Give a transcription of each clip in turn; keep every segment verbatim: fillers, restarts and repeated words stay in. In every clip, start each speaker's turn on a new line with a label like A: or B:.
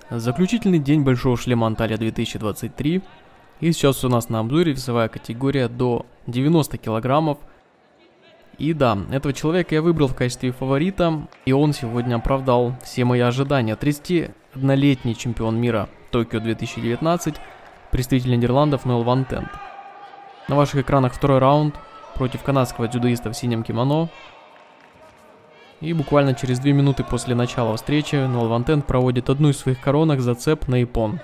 A: Заключительный день Большого шлема Анталия две тысячи двадцать три. И сейчас у нас на обзоре весовая категория до девяноста килограммов. И да, этого человека я выбрал в качестве фаворита, и он сегодня оправдал все мои ожидания. тридцатиоднолетний чемпион мира Токио две тысячи девятнадцать, представитель Нидерландов Ноэл Ван Тент. На ваших экранах второй раунд против канадского дзюдоиста в синем кимоно. И буквально через две минуты после начала встречи Ноэл Ван Тент проводит одну из своих коронок, зацеп на иппон.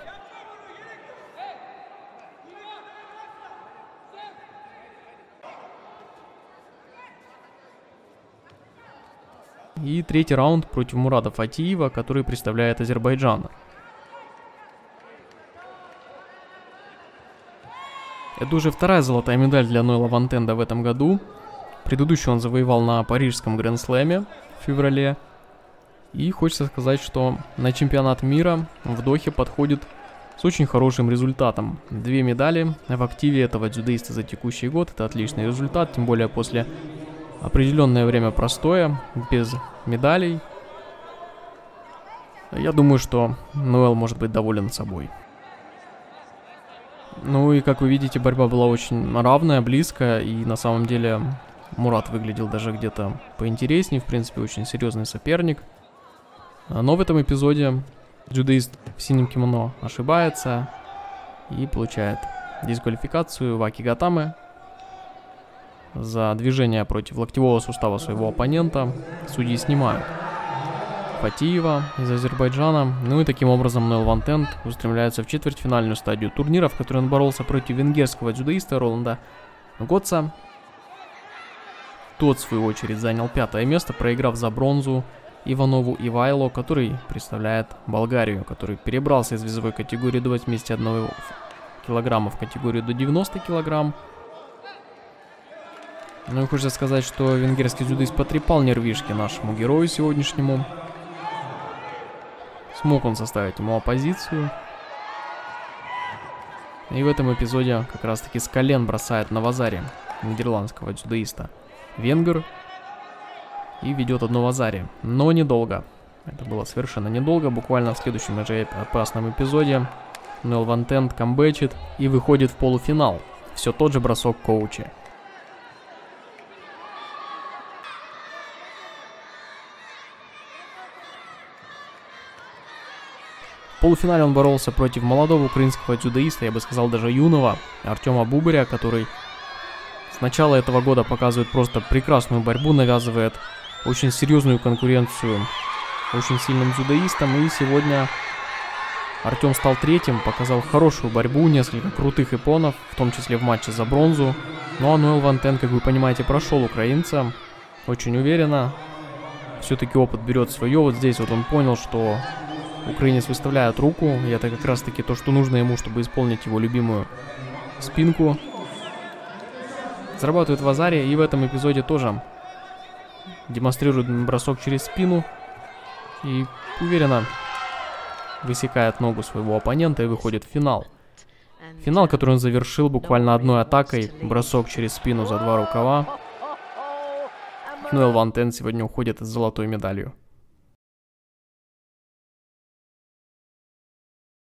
A: И третий раунд против Мурада Фатиева, который представляет Азербайджан. Это уже вторая золотая медаль для Ноэла Ван Тента в этом году. Предыдущую он завоевал на парижском Гранд-слэме в феврале. И хочется сказать, что на чемпионат мира в Дохе подходит с очень хорошим результатом. Две медали в активе этого дзюдоиста за текущий год. Это отличный результат, тем более после определенное время простоя, без медалей. Я думаю, что Ноэл может быть доволен собой. Ну и как вы видите, борьба была очень равная, близкая, и на самом деле Мурад выглядел даже где-то поинтереснее, в принципе, очень серьезный соперник. Но в этом эпизоде дзюдоист в синем кимоно ошибается и получает дисквалификацию Ваки Гатаме за движение против локтевого сустава своего оппонента. Судьи снимают Фатиева из Азербайджана. Ну и таким образом Ноэл Ван Тент устремляется в четвертьфинальную стадию турнира, в которой он боролся против венгерского дзюдоиста Роланда Гоца. Тот, в свою очередь, занял пятое место, проиграв за бронзу Иванову Ивайло, который представляет Болгарию, который перебрался из весовой категории до восьмидесяти одного килограмма в категорию до девяноста килограмм. Ну и хочется сказать, что венгерский дзюдоист потрепал нервишки нашему герою сегодняшнему. Смог он составить ему оппозицию. И в этом эпизоде как раз таки с колен бросает на вазаре нидерландского дзюдоиста венгер. И ведет одно вазари. Но недолго. Это было совершенно недолго. Буквально в следующем уже опасном эпизоде Ноэл Ван Тент камбэчит и выходит в полуфинал. Все тот же бросок коуча. В полуфинале он боролся против молодого украинского дзюдоиста, я бы сказал даже юного, Артема Бубаря, который с начала этого года показывает просто прекрасную борьбу, навязывает очень серьезную конкуренцию очень сильным дзюдоистам. И сегодня Артем стал третьим, показал хорошую борьбу, несколько крутых иппонов, в том числе в матче за бронзу. Ну а Ноэл Ван Тент, как вы понимаете, прошел украинца очень уверенно. Все-таки опыт берет свое. Вот здесь вот он понял, что украинец выставляет руку, и это как раз таки то, что нужно ему, чтобы исполнить его любимую спинку. Зарабатывает вазари, и в этом эпизоде тоже демонстрирует бросок через спину и уверенно высекает ногу своего оппонента и выходит в финал. Финал, который он завершил буквально одной атакой, бросок через спину за два рукава. Ноэл Ван Тент сегодня уходит с золотой медалью.